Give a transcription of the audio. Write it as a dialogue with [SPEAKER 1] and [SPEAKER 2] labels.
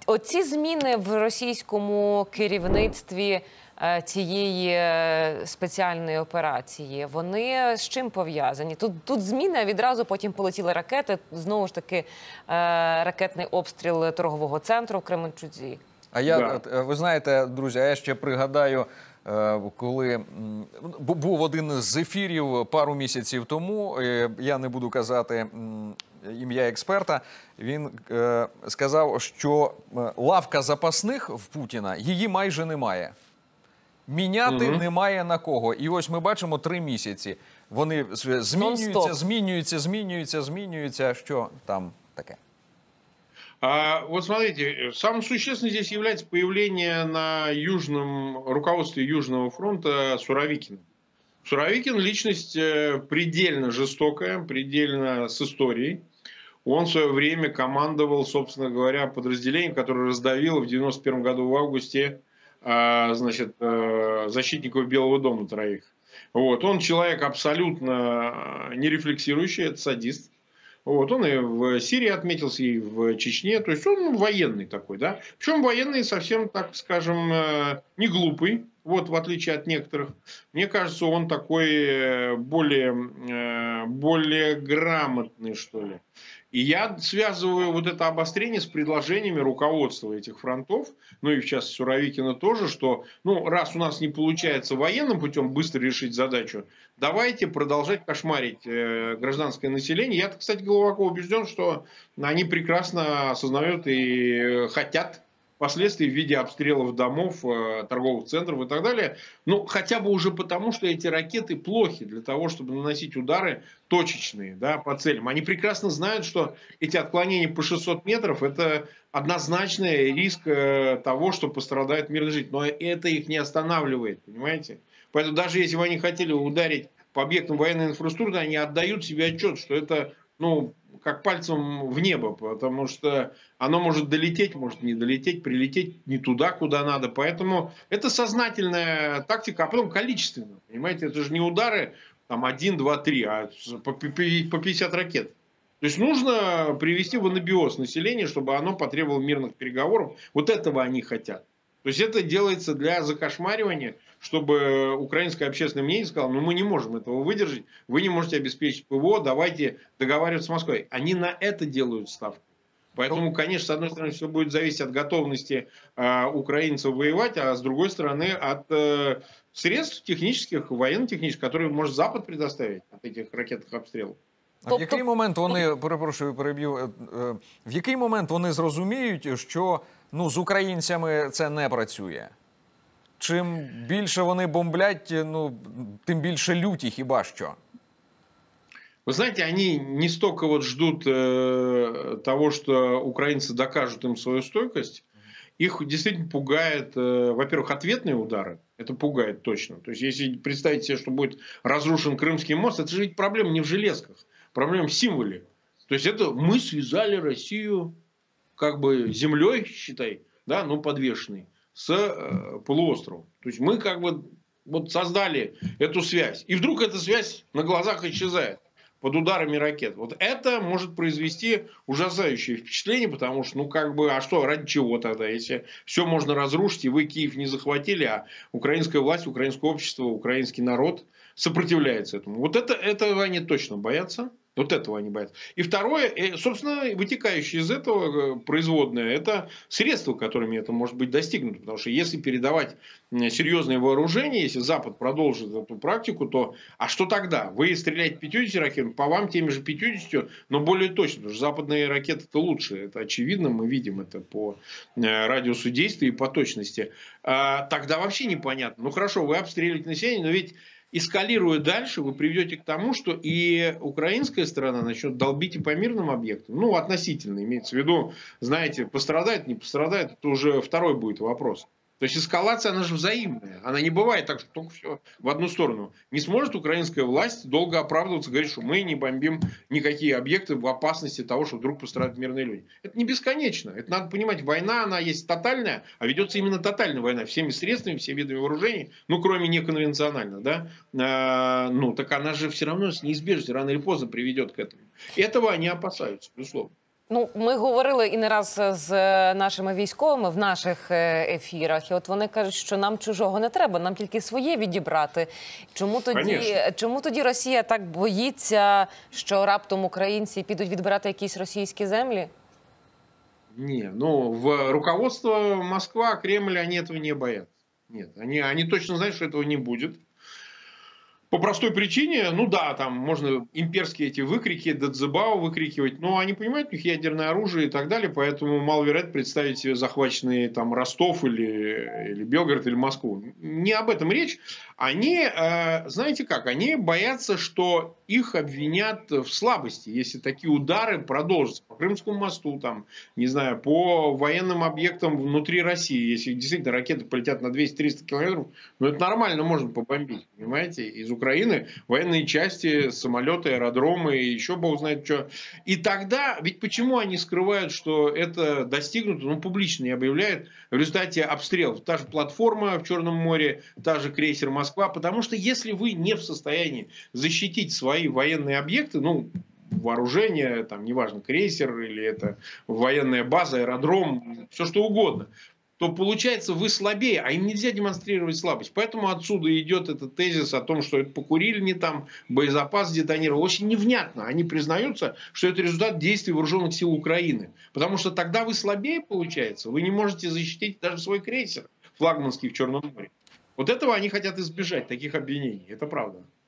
[SPEAKER 1] Оці зміни в російському керівництві цієї спеціальної операції, вони з чим пов'язані? Тут зміни, а відразу потім полетіли ракети, знову ж таки ракетний обстріл торгового центру в Кременчуці.
[SPEAKER 2] Ви знаєте, друзі, я ще пригадаю, коли був один з ефірів пару місяців тому, я не буду казати ім'я експерта, він сказав, що лавка запасних в Путіна, її майже немає. Міняти немає на кого. І ось ми бачимо 3 місяці. Вони змінюються. Що там таке?
[SPEAKER 3] Вот смотрите, самым существенным здесь является появление на руководстве Южного фронта Суровикина. Суровикин личность предельно жестокая, предельно с историей. Он в свое время командовал, собственно говоря, подразделением, которое раздавило в 91 году в августе защитников Белого дома 3. Вот. Он человек абсолютно не рефлексирующий, это садист. Вот, он и в Сирии отметился, и в Чечне. То есть он военный такой, да. Причем военный совсем, так скажем, не глупый. Вот, в отличие от некоторых. Мне кажется, он такой более грамотный, что ли. И я связываю вот это обострение с предложениями руководства этих фронтов, ну и в частности Суровикина тоже, что, раз у нас не получается военным путем быстро решить задачу, давайте продолжать кошмарить гражданское население. Я, кстати, глубоко убежден, что они прекрасно осознают и хотят последствий в виде обстрелов домов, торговых центров и так далее. Хотя бы уже потому, что эти ракеты плохи для того, чтобы наносить удары точечные, да, по целям. Они прекрасно знают, что эти отклонения по 600 метров – это однозначный риск того, что пострадает мирный житель. Но это их не останавливает, понимаете? Поэтому даже если бы они хотели ударить по объектам военной инфраструктуры, они отдают себе отчет, что это, как пальцем в небо, потому что оно может долететь, может не долететь, прилететь не туда, куда надо. Поэтому это сознательная тактика, а потом количественно. Понимаете, это же не удары там 1, 2, 3, а по 50 ракет. То есть нужно привести в анабиоз население, чтобы оно потребовало мирных переговоров. Вот этого они хотят. То есть это делается для закошмаривания, чтобы украинское общественное мнение сказало, мы не можем этого выдержать, вы не можете обеспечить ПВО, давайте договариваться с Москвой. Они на это делают ставку. Поэтому, конечно, с одной стороны, все будет зависеть от готовности украинцев воевать, а с другой стороны, от средств технических, военно-технических, которые может Запад предоставить от этих ракетных обстрелов.
[SPEAKER 2] А в який момент вони, перепрошую, переб'ю, в який момент вони зрозуміють, що з українцями це не працює? Чим більше вони бомблять, тим більше люті, хіба що?
[SPEAKER 3] Вы знаете, они не столько ждут того, что украинцы докажут им свою стойкость. Их действительно пугает, во-первых, ответные удары. Это пугает точно. То есть, если представить себе, что будет разрушен Крымский мост, это же ведь проблема не в железках. Проблема в символе. То есть, это мы связали Россию как бы землей, считай, да, подвешенной, с полуостровом. То есть, мы как бы создали эту связь. И вдруг эта связь на глазах исчезает под ударами ракет. Вот это может произвести ужасающее впечатление, потому что, а что, ради чего тогда, если все можно разрушить, и вы Киев не захватили, а украинская власть, украинское общество, украинский народ сопротивляется этому. Вот этого они точно боятся. Вот этого они боятся. И второе, собственно, вытекающее из этого производное, это средства, которыми это может быть достигнуто. Потому что если передавать серьезные вооружения, если Запад продолжит эту практику, то а что тогда? Вы стреляете 50 ракет, по вам теми же 50, но более точно. Потому что западные ракеты-то лучше. Это очевидно, мы видим это по радиусу действия и по точности. Тогда вообще непонятно. Хорошо, вы обстреливаете население, но ведь эскалируя дальше, вы приведете к тому, что и украинская сторона начнет долбить и по мирным объектам. Относительно, имеется в виду, знаете, пострадает, не пострадает, это уже второй будет вопрос. То есть эскалация, она же взаимная. Она не бывает так, что только все в одну сторону. Не сможет украинская власть долго оправдываться, говорить, что мы не бомбим никакие объекты в опасности того, что вдруг пострадают мирные люди. Это не бесконечно. Это надо понимать. Война, она есть тотальная, а ведется именно тотальная война. Всеми средствами, всеми видами вооружений, кроме неконвенционально, да. Так она же все равно с неизбежностью рано или поздно приведет к этому. Этого они опасаются, безусловно.
[SPEAKER 1] Ну, ми говорили і не раз з нашими військовими в наших ефірах, і от вони кажуть, що нам чужого не треба, нам тільки своє відібрати. Чому тоді Росія так боїться, що раптом українці підуть відбирати якісь російські землі?
[SPEAKER 3] Не, ну, в руководство Москва, Кремль, они этого не боятся. Нет, они точно знают, что этого не будет. По простой причине, ну да, там можно имперские эти выкрики, Дадзебао выкрикивать, но они понимают, у них ядерное оружие и так далее, поэтому маловероятно представить себе захваченный там Ростов или Белгород или Москву. Не об этом речь. Они, знаете как, они боятся, что их обвинят в слабости, если такие удары продолжатся. По Крымскому мосту, там, не знаю, по военным объектам внутри России, если действительно ракеты полетят на 200-300 километров, ну это нормально, можно побомбить, понимаете, из Украины военные части, самолеты, аэродромы, еще бог знает что. И тогда, ведь почему они скрывают, что это достигнуто, ну публично не объявляют, в результате обстрелов. Та же платформа в Черном море, та же крейсер Москва, потому что если вы не в состоянии защитить свои военные объекты, ну, вооружение, там, неважно, крейсер или это военная база, аэродром, все что угодно, то получается вы слабее, а им нельзя демонстрировать слабость. Поэтому отсюда идет этот тезис о том, что это покурили там, боезапас детонировал. Очень невнятно. Они признаются, что это результат действий вооруженных сил Украины. Потому что тогда вы слабее, получается. Вы не можете защитить даже свой крейсер флагманский в Черном море. Вот этого они хотят избежать, таких обвинений. Это правда.